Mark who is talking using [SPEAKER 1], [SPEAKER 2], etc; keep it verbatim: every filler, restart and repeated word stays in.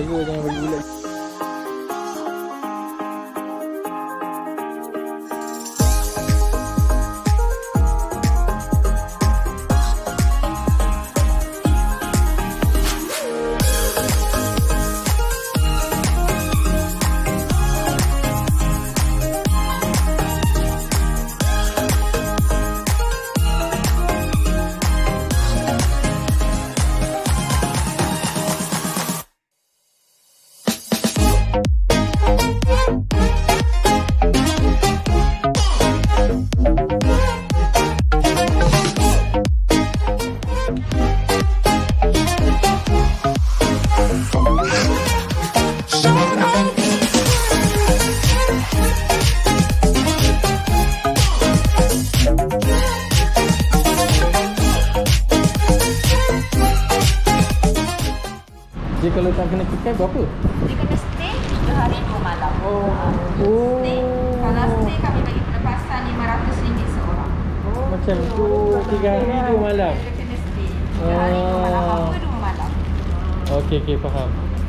[SPEAKER 1] Jaga jangan bagi bulat. Dia kalau tak kena kekal berapa?
[SPEAKER 2] Dia kena stay tiga hari dua malam.
[SPEAKER 1] Oh.
[SPEAKER 2] Ha,
[SPEAKER 1] Oh.
[SPEAKER 2] stay. Kalau stay kami bagi pelepasan lima ratus ringgit seorang.
[SPEAKER 1] Oh. Macam tu tiga hari dua malam.
[SPEAKER 2] Dia kena stay tiga hari dua malam. Apa dua malam?
[SPEAKER 1] Okey okey faham.